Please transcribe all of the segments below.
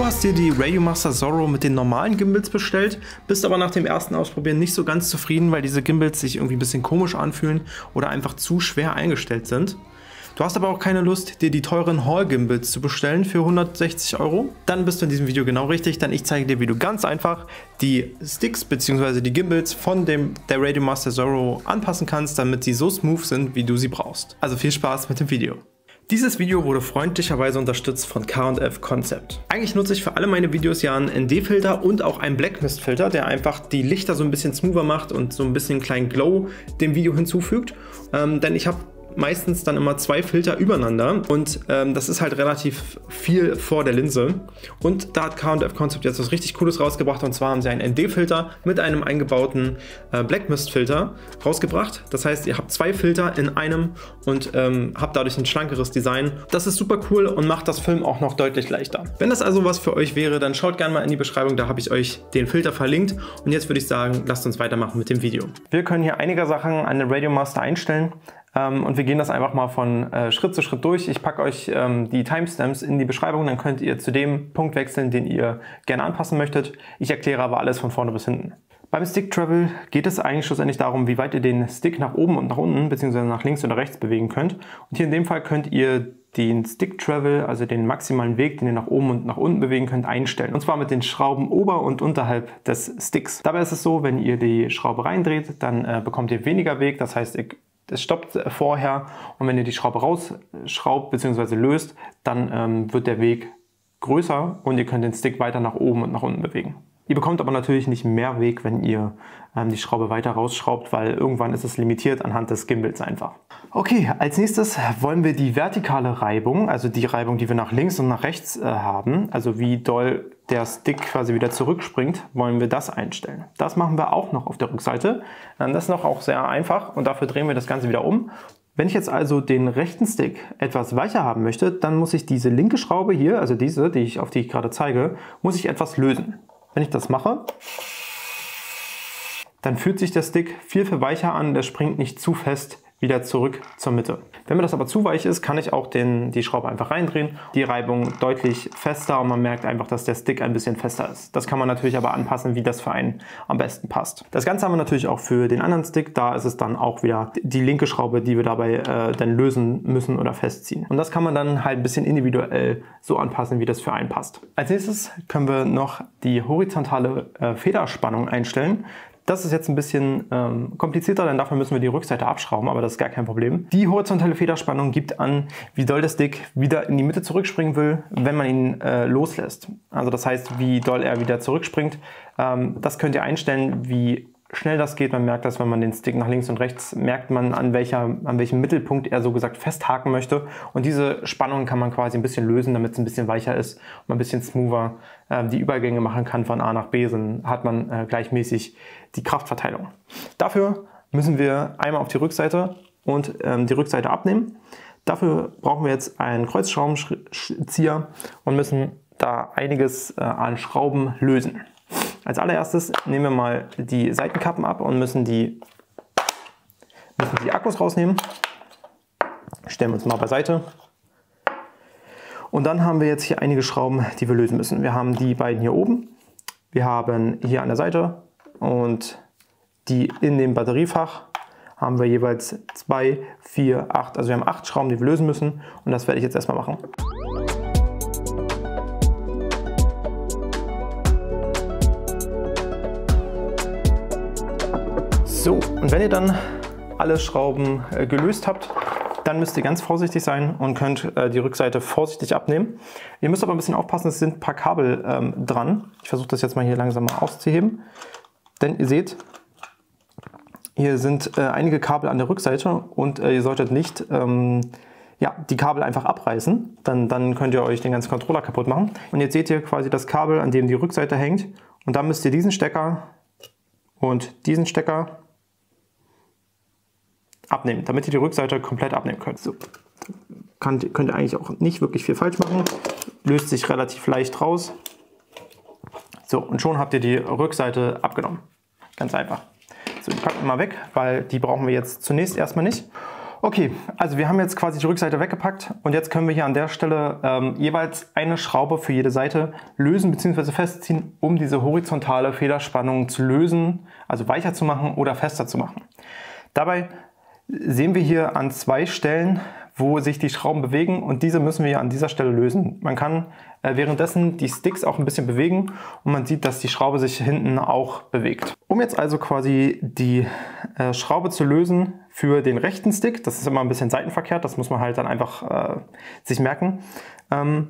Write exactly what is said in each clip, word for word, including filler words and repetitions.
Du hast dir die Radiomaster Zorro mit den normalen Gimbals bestellt, bist aber nach dem ersten Ausprobieren nicht so ganz zufrieden, weil diese Gimbals sich irgendwie ein bisschen komisch anfühlen oder einfach zu schwer eingestellt sind. Du hast aber auch keine Lust, dir die teuren Hall-Gimbals zu bestellen für hundertsechzig Euro? Dann bist du in diesem Video genau richtig, denn ich zeige dir, wie du ganz einfach die Sticks bzw. die Gimbals von dem, der Radiomaster Zorro anpassen kannst, damit sie so smooth sind, wie du sie brauchst. Also viel Spaß mit dem Video. Dieses Video wurde freundlicherweise unterstützt von K und F Concept. Eigentlich nutze ich für alle meine Videos ja einen N D-Filter und auch einen Black Mist Filter, der einfach die Lichter so ein bisschen smoother macht und so ein bisschen einen kleinen Glow dem Video hinzufügt. Ähm, denn ich habe meistens dann immer zwei Filter übereinander und ähm, das ist halt relativ viel vor der Linse. Und da hat K und F Concept jetzt was richtig Cooles rausgebracht, und zwar haben sie einen N D-Filter mit einem eingebauten äh, Black Mist Filter rausgebracht. Das heißt, ihr habt zwei Filter in einem und ähm, habt dadurch ein schlankeres Design. Das ist super cool und macht das Film auch noch deutlich leichter. Wenn das also was für euch wäre, dann schaut gerne mal in die Beschreibung, da habe ich euch den Filter verlinkt. Und jetzt würde ich sagen, lasst uns weitermachen mit dem Video. Wir können hier einige Sachen an der Radiomaster einstellen. Ähm, und wir gehen das einfach mal von äh, Schritt zu Schritt durch. Ich packe euch ähm, die Timestamps in die Beschreibung, dann könnt ihr zu dem Punkt wechseln, den ihr gerne anpassen möchtet. Ich erkläre aber alles von vorne bis hinten. Beim Stick Travel geht es eigentlich schlussendlich darum, wie weit ihr den Stick nach oben und nach unten bzw. nach links oder rechts bewegen könnt. Und hier in dem Fall könnt ihr den Stick Travel, also den maximalen Weg, den ihr nach oben und nach unten bewegen könnt, einstellen. Und zwar mit den Schrauben ober- und unterhalb des Sticks. Dabei ist es so, wenn ihr die Schraube reindreht, dann äh, bekommt ihr weniger Weg. Das heißt, ihr Es stoppt vorher, und wenn ihr die Schraube rausschraubt bzw. löst, dann ähm, wird der Weg größer und ihr könnt den Stick weiter nach oben und nach unten bewegen. Ihr bekommt aber natürlich nicht mehr Weg, wenn ihr ähm, die Schraube weiter rausschraubt, weil irgendwann ist es limitiert anhand des Gimbals einfach. Okay, als nächstes wollen wir die vertikale Reibung, also die Reibung, die wir nach links und nach rechts äh, haben, also wie doll der Stick quasi wieder zurückspringt, wollen wir das einstellen. Das machen wir auch noch auf der Rückseite. Ähm, das ist noch auch sehr einfach und dafür drehen wir das Ganze wieder um. Wenn ich jetzt also den rechten Stick etwas weicher haben möchte, dann muss ich diese linke Schraube hier, also diese, die ich, auf die ich gerade zeige, muss ich etwas lösen. Wenn ich das mache, dann fühlt sich der Stick viel, viel weicher an, der springt nicht zu fest wieder zurück zur Mitte. Wenn mir das aber zu weich ist, kann ich auch den, die Schraube einfach reindrehen, die Reibung deutlich fester und man merkt einfach, dass der Stick ein bisschen fester ist. Das kann man natürlich aber anpassen, wie das für einen am besten passt. Das Ganze haben wir natürlich auch für den anderen Stick, da ist es dann auch wieder die linke Schraube, die wir dabei äh, dann lösen müssen oder festziehen. Und das kann man dann halt ein bisschen individuell so anpassen, wie das für einen passt. Als nächstes können wir noch die horizontale äh, Federspannung einstellen. Das ist jetzt ein bisschen ähm, komplizierter, denn dafür müssen wir die Rückseite abschrauben, aber das ist gar kein Problem. Die horizontale Federspannung gibt an, wie doll der Stick wieder in die Mitte zurückspringen will, wenn man ihn äh, loslässt. Also das heißt, wie doll er wieder zurückspringt. Ähm, das könnt ihr einstellen, wie schnell das geht. Man merkt das, wenn man den Stick nach links und rechts, merkt man, an, welcher, an welchem Mittelpunkt er so gesagt festhaken möchte. Und diese Spannung kann man quasi ein bisschen lösen, damit es ein bisschen weicher ist und man ein bisschen smoother äh, die Übergänge machen kann von A nach B. Dann hat man äh, gleichmäßig die Kraftverteilung. Dafür müssen wir einmal auf die Rückseite und ähm, die Rückseite abnehmen. Dafür brauchen wir jetzt einen Kreuzschraubenzieher und müssen da einiges äh, an Schrauben lösen. Als allererstes nehmen wir mal die Seitenkappen ab und müssen die, müssen die Akkus rausnehmen. Stellen wir uns mal beiseite. Und dann haben wir jetzt hier einige Schrauben, die wir lösen müssen. Wir haben die beiden hier oben, wir haben hier an der Seite und die in dem Batteriefach haben wir jeweils zwei, vier, acht, also wir haben acht Schrauben, die wir lösen müssen, und das werde ich jetzt erstmal machen. So, und wenn ihr dann alle Schrauben äh, gelöst habt, dann müsst ihr ganz vorsichtig sein und könnt äh, die Rückseite vorsichtig abnehmen. Ihr müsst aber ein bisschen aufpassen, es sind ein paar Kabel ähm, dran. Ich versuche das jetzt mal hier langsam mal auszuheben. Denn ihr seht, hier sind äh, einige Kabel an der Rückseite und äh, ihr solltet nicht ähm, ja, die Kabel einfach abreißen. Dann, dann könnt ihr euch den ganzen Controller kaputt machen. Und jetzt seht ihr quasi das Kabel, an dem die Rückseite hängt. Und dann müsst ihr diesen Stecker und diesen Stecker abnehmen, damit ihr die Rückseite komplett abnehmen könnt. So. Könnt, könnt ihr eigentlich auch nicht wirklich viel falsch machen. Löst sich relativ leicht raus. So, und schon habt ihr die Rückseite abgenommen. Ganz einfach. So, die packen wir mal weg, weil die brauchen wir jetzt zunächst erstmal nicht. Okay, also wir haben jetzt quasi die Rückseite weggepackt und jetzt können wir hier an der Stelle ähm, jeweils eine Schraube für jede Seite lösen bzw. festziehen, um diese horizontale Federspannung zu lösen, also weicher zu machen oder fester zu machen. Dabei sehen wir hier an zwei Stellen, wo sich die Schrauben bewegen und diese müssen wir an dieser Stelle lösen. Man kann äh, währenddessen die Sticks auch ein bisschen bewegen und man sieht, dass die Schraube sich hinten auch bewegt. Um jetzt also quasi die äh, Schraube zu lösen für den rechten Stick, das ist immer ein bisschen seitenverkehrt, das muss man halt dann einfach äh, sich merken. Ähm,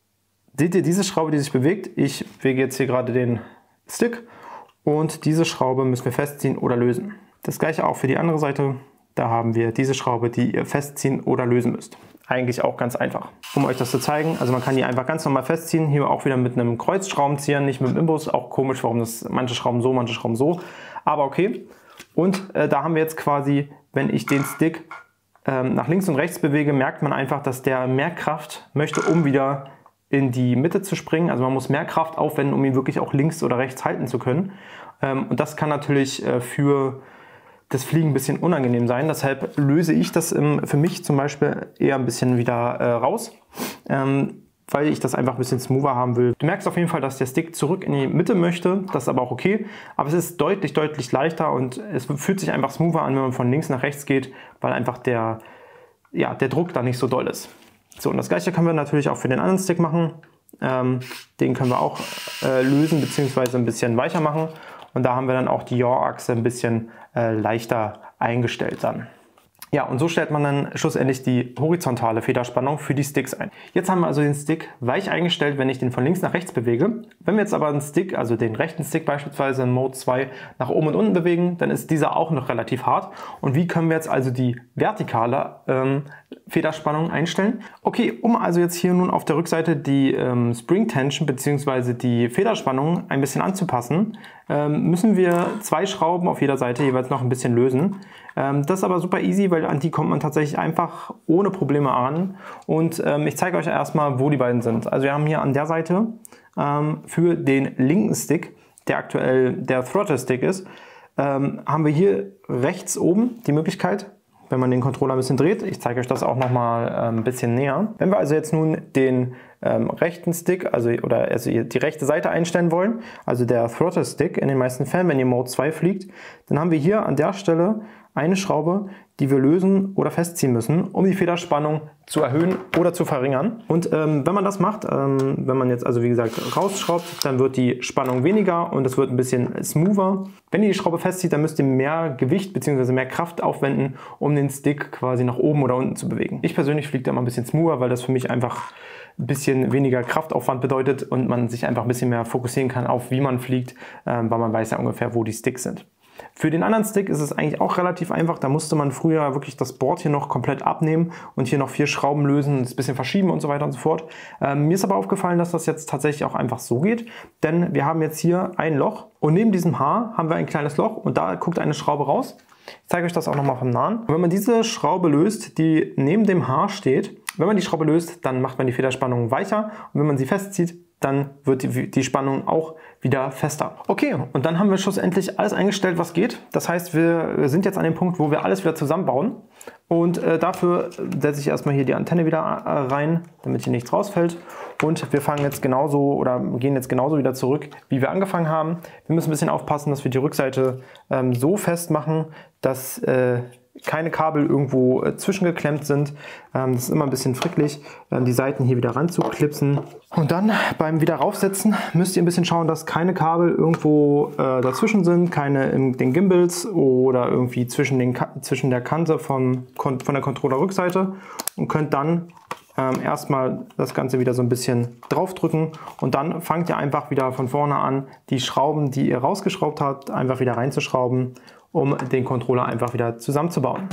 seht ihr diese Schraube, die sich bewegt? Ich bewege jetzt hier gerade den Stick und diese Schraube müssen wir festziehen oder lösen. Das gleiche auch für die andere Seite. Da haben wir diese Schraube, die ihr festziehen oder lösen müsst. Eigentlich auch ganz einfach. Um euch das zu zeigen, also man kann die einfach ganz normal festziehen. Hier auch wieder mit einem Kreuzschraubenzieher, nicht mit dem Imbus. Auch komisch, warum das manche Schrauben so, manche Schrauben so. Aber okay. Und äh, da haben wir jetzt quasi, wenn ich den Stick ähm, nach links und rechts bewege, merkt man einfach, dass der mehr Kraft möchte, um wieder in die Mitte zu springen. Also man muss mehr Kraft aufwenden, um ihn wirklich auch links oder rechts halten zu können. Ähm, und das kann natürlich äh, für das Fliegen ein bisschen unangenehm sein. Deshalb löse ich das im, für mich zum Beispiel eher ein bisschen wieder äh, raus, ähm, weil ich das einfach ein bisschen smoother haben will. Du merkst auf jeden Fall, dass der Stick zurück in die Mitte möchte. Das ist aber auch okay. Aber es ist deutlich, deutlich leichter und es fühlt sich einfach smoother an, wenn man von links nach rechts geht, weil einfach der, ja, der Druck da nicht so doll ist. So, und das gleiche können wir natürlich auch für den anderen Stick machen. Ähm, den können wir auch äh, lösen bzw. ein bisschen weicher machen. Und da haben wir dann auch die Yaw-Achse ein bisschen äh, leichter eingestellt dann. Ja, und so stellt man dann schlussendlich die horizontale Federspannung für die Sticks ein. Jetzt haben wir also den Stick weich eingestellt, wenn ich den von links nach rechts bewege. Wenn wir jetzt aber einen Stick, also den rechten Stick beispielsweise in Mode zwei, nach oben und unten bewegen, dann ist dieser auch noch relativ hart. Und wie können wir jetzt also die vertikale ähm, Federspannung einstellen? Okay, um also jetzt hier nun auf der Rückseite die ähm, Spring Tension bzw. die Federspannung ein bisschen anzupassen, ähm, müssen wir zwei Schrauben auf jeder Seite jeweils noch ein bisschen lösen. Ähm, das ist aber super easy, weil an die kommt man tatsächlich einfach ohne Probleme an. Und ähm, ich zeige euch erstmal, wo die beiden sind. Also wir haben hier an der Seite ähm, für den linken Stick, der aktuell der Throttle Stick ist, ähm, haben wir hier rechts oben die Möglichkeit, wenn man den Controller ein bisschen dreht. Ich zeige euch das auch noch mal äh, ein bisschen näher. Wenn wir also jetzt nun den ähm, rechten Stick, also oder also die rechte Seite einstellen wollen, also der Throttle Stick in den meisten Fällen, wenn ihr Mode zwei fliegt, dann haben wir hier an der Stelle eine Schraube, die wir lösen oder festziehen müssen, um die Federspannung zu erhöhen oder zu verringern. Und ähm, wenn man das macht, ähm, wenn man jetzt also wie gesagt rausschraubt, dann wird die Spannung weniger und es wird ein bisschen smoother. Wenn ihr die Schraube festzieht, dann müsst ihr mehr Gewicht bzw. mehr Kraft aufwenden, um den Stick quasi nach oben oder unten zu bewegen. Ich persönlich fliege da immer ein bisschen smoother, weil das für mich einfach ein bisschen weniger Kraftaufwand bedeutet und man sich einfach ein bisschen mehr fokussieren kann auf wie man fliegt, ähm, weil man weiß ja ungefähr, wo die Sticks sind. Für den anderen Stick ist es eigentlich auch relativ einfach. Da musste man früher wirklich das Board hier noch komplett abnehmen und hier noch vier Schrauben lösen, ein bisschen verschieben und so weiter und so fort. Ähm, mir ist aber aufgefallen, dass das jetzt tatsächlich auch einfach so geht, denn wir haben jetzt hier ein Loch und neben diesem Haar haben wir ein kleines Loch und da guckt eine Schraube raus. Ich zeige euch das auch nochmal vom Nahen. Und wenn man diese Schraube löst, die neben dem Haar steht, wenn man die Schraube löst, dann macht man die Federspannung weicher und wenn man sie festzieht, dann wird die, die Spannung auch wieder fester. Okay, und dann haben wir schlussendlich alles eingestellt, was geht. Das heißt, wir sind jetzt an dem Punkt, wo wir alles wieder zusammenbauen. Und äh, dafür setze ich erstmal hier die Antenne wieder äh, rein, damit hier nichts rausfällt. Und wir fangen jetzt genauso oder gehen jetzt genauso wieder zurück, wie wir angefangen haben. Wir müssen ein bisschen aufpassen, dass wir die Rückseite ähm, so fest machen, dass äh, keine Kabel irgendwo äh, zwischengeklemmt sind. Ähm, das ist immer ein bisschen fricklich, ähm, die Seiten hier wieder ranzuklipsen. Und dann beim wieder raufsetzen müsst ihr ein bisschen schauen, dass keine Kabel irgendwo äh, dazwischen sind, keine in den Gimbals oder irgendwie zwischen, den, zwischen der Kante vom, von der Controller-Rückseite und könnt dann ähm, erstmal das Ganze wieder so ein bisschen draufdrücken und dann fangt ihr einfach wieder von vorne an, die Schrauben, die ihr rausgeschraubt habt, einfach wieder reinzuschrauben, um den Controller einfach wieder zusammenzubauen.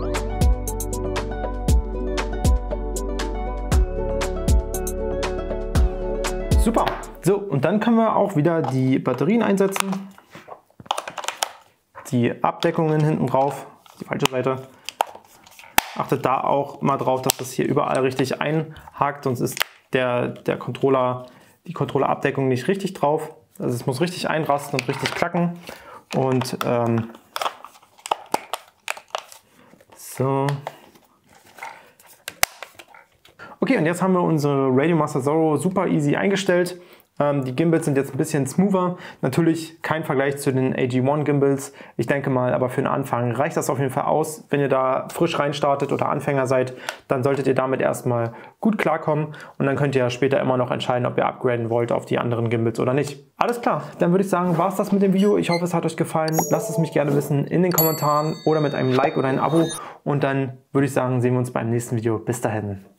Super! So, und dann können wir auch wieder die Batterien einsetzen. Die Abdeckungen hinten drauf, die falsche Seite. Achtet da auch mal drauf, dass das hier überall richtig einhakt, sonst ist der, der Controller, die Controllerabdeckung nicht richtig drauf. Also es muss richtig einrasten und richtig klacken. Und ähm, so, Okay, und jetzt haben wir unsere Radiomaster Zorro super easy eingestellt. Ähm, die Gimbals sind jetzt ein bisschen smoother. Natürlich kein Vergleich zu den A G eins Gimbals. Ich denke mal, aber für den Anfang reicht das auf jeden Fall aus. Wenn ihr da frisch reinstartet oder Anfänger seid, dann solltet ihr damit erstmal gut klarkommen. Und dann könnt ihr später immer noch entscheiden, ob ihr upgraden wollt auf die anderen Gimbals oder nicht. Alles klar, dann würde ich sagen, war es das mit dem Video. Ich hoffe, es hat euch gefallen. Lasst es mich gerne wissen in den Kommentaren oder mit einem Like oder einem Abo. Und dann würde ich sagen, sehen wir uns beim nächsten Video. Bis dahin.